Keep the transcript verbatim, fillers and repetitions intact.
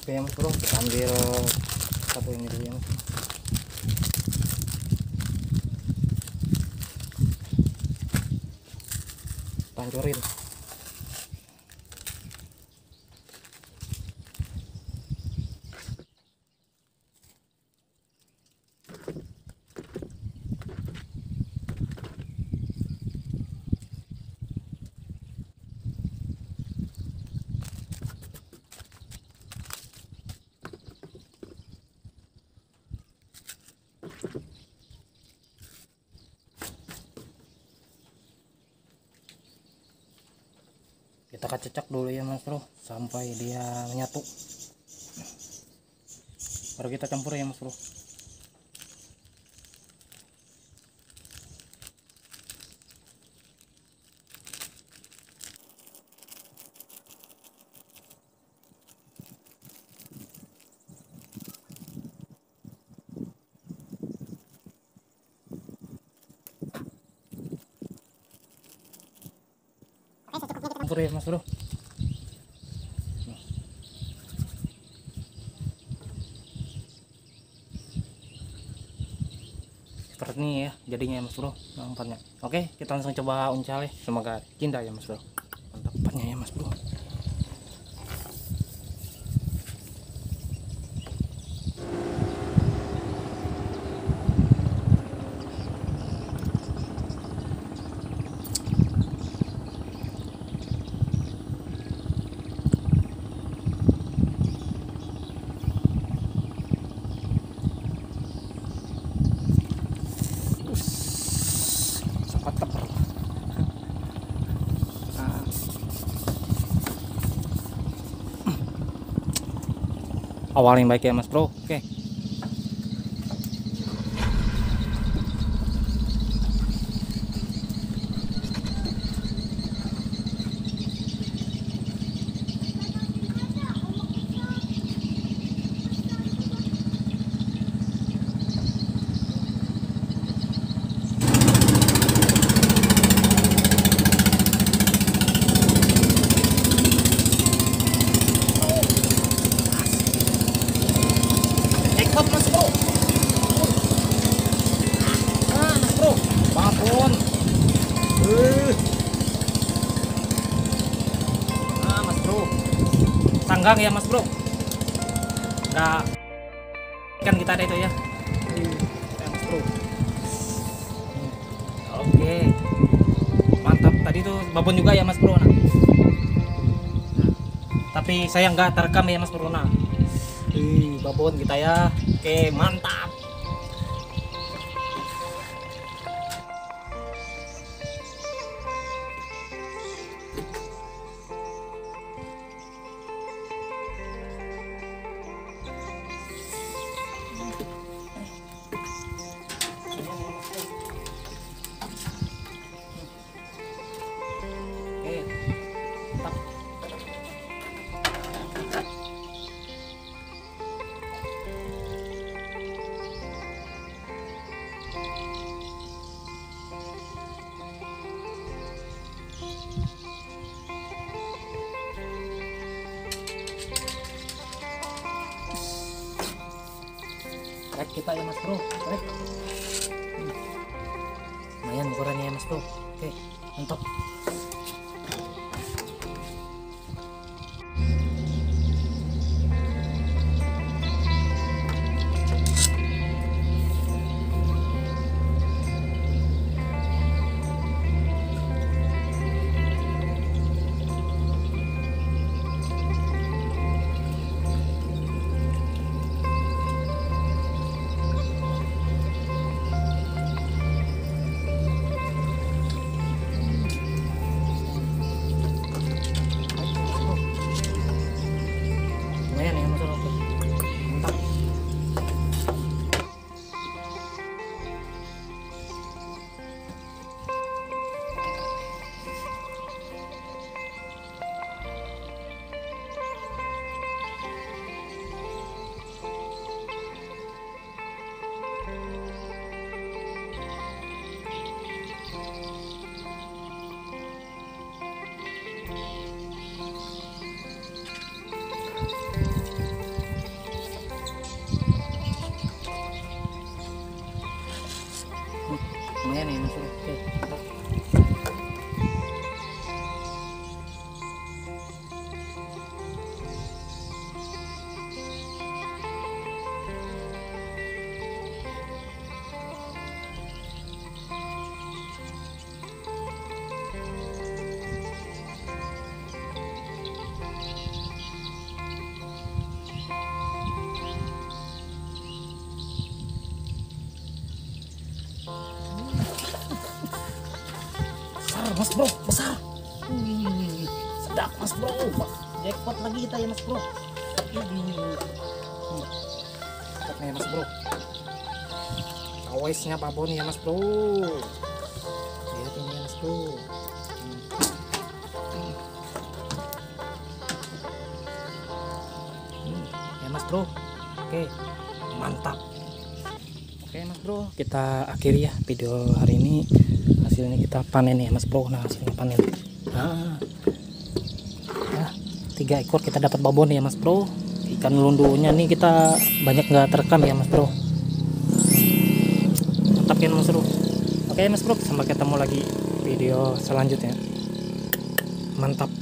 Oke ya mas bro, kita ambil satu ini dulu ya mas. Pancurin. Kita kececak dulu ya mas bro sampai dia menyatu, baru kita campur ya mas bro. Campur ya mas bro. Seperti ini ya jadinya ya mas bro empatnya. Oke kita langsung coba uncal ya, semoga cinta ya mas bro. Mantap empatnya ya mas bro. Awal yang baik ya mas bro. Oke. Mas bro. Ah, mas bro. Babon. Uh. Ah, mas bro. Tanggang ya mas bro. Enggak ikan kita ada itu ya. Ya mas bro. Oke. Mantap. Tadi tuh babon juga ya mas bro. Nah. Nah. Tapi saya nggak terekam ya mas bro. Nah. Ih, babon kita ya. Oke, mantap. Oke, mantap. Trek kita ya mas bro, trek. Lumayan ukurannya ya mas bro. Oke, mantap. ya nih mas bro. Oke. Besar mas bro, besar. Wih, sedap mas bro. Jackpot lagi kita ya mas bro. Jackpotnya ya mas bro. Awesnya babon ya mas bro. Lihat ini ya mas bro. Hmm, ya mas bro. Oke, mantap. Oke mas bro, kita akhiri ya video hari ini. Hasilnya kita panen ya mas bro. Nah hasilnya panen. Nah, nah tiga ekor kita dapat babon ya mas bro. Ikan lundunya nih kita banyak nggak terekam ya mas bro. Mantap ya mas bro. Oke mas bro, sampai ketemu lagi video selanjutnya. Mantap.